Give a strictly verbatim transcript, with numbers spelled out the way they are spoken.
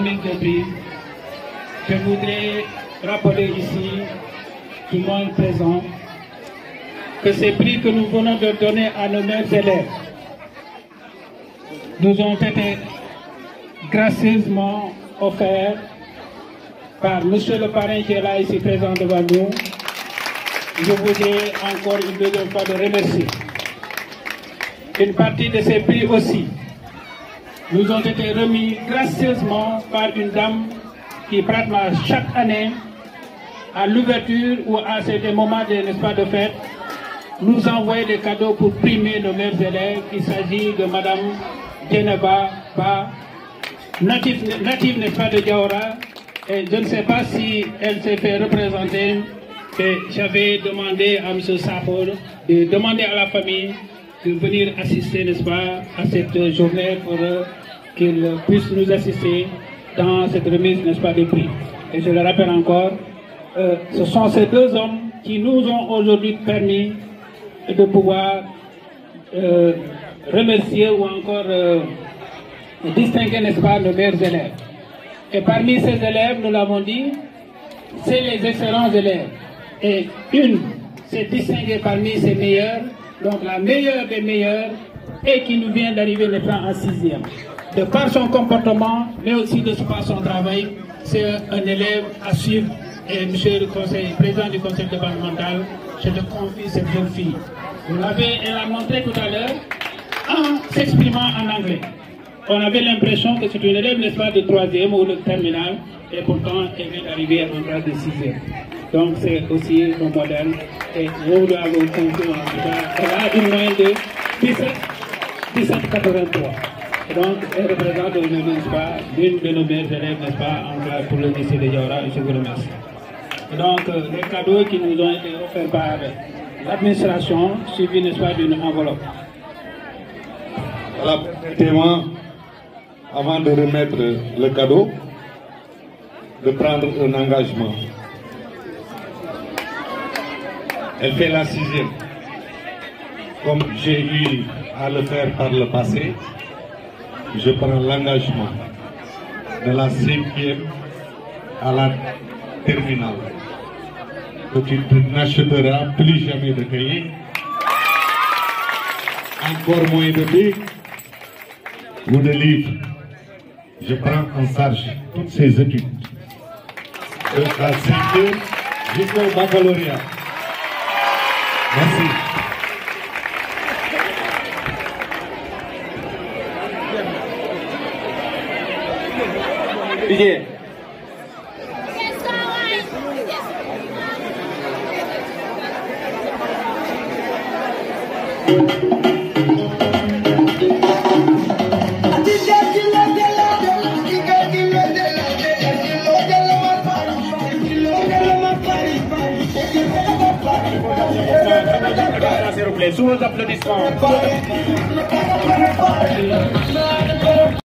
remise de prix, je voudrais rappeler ici, tout le monde présent, que ces prix que nous venons de donner à nos meilleurs élèves nous ont été gracieusement offerts par Monsieur le parrain qui est là ici présent devant nous. Je voudrais encore une deuxième fois de remercier. Une partie de ces prix aussi nous ont été remis gracieusement par une dame qui pratiquement chaque année, à l'ouverture ou à certains moments de, n'est-ce pas, de fête, nous envoie des cadeaux pour primer nos meilleurs élèves. Il s'agit de Madame Djeneba Ba, native, native n'est-ce pas, de Diaora. Et je ne sais pas si elle s'est fait représenter. J'avais demandé à M. Safor de demander à la famille de venir assister, n'est-ce pas, à cette journée pour euh, qu'il puisse nous assister dans cette remise, n'est-ce pas, des prix. Et je le rappelle encore, euh, ce sont ces deux hommes qui nous ont aujourd'hui permis de pouvoir euh, remercier ou encore euh, distinguer, n'est-ce pas, nos meilleurs élèves. Et parmi ces élèves, nous l'avons dit, c'est les excellents élèves. Et une s'est distinguée parmi ces meilleurs, donc la meilleure des meilleures, et qui nous vient d'arriver en sixième. De par son comportement, mais aussi de par son travail, c'est un élève à suivre. Et monsieur le conseil, président du conseil départemental, je te confie cette jeune fille. Vous l'avez, elle a montré tout à l'heure, en s'exprimant en anglais. On avait l'impression que c'est une élève, n'est-ce pas, de troisième ou de terminale, et pourtant elle vient d'arriver en classe de sixième. Donc c'est aussi un modèle, et vous l'avez confié en tout cas. Elle a une moyenne de dix-sept virgule quatre-vingt-trois. Donc elle représente aujourd'hui, n'est-ce pas, l'une de nos meilleures élèves, n'est-ce pas, en classe pour le lycée de Diaora, et je vous remercie. Et donc euh, les cadeaux qui nous ont été offerts par l'administration, suivis, n'est-ce pas, d'une enveloppe. Voilà, permettez-moi, avant de remettre le cadeau, de prendre un engagement. Elle fait la sixième. Comme j'ai eu à le faire par le passé, je prends l'engagement de la cinquième à la terminale. Que tu n'achèteras plus jamais de cahiers, encore moins de bics ou de livres. Je prends en charge toutes ces études, de la cinquième jusqu'au baccalauréat. Merci. Didier. Sous vos applaudissements.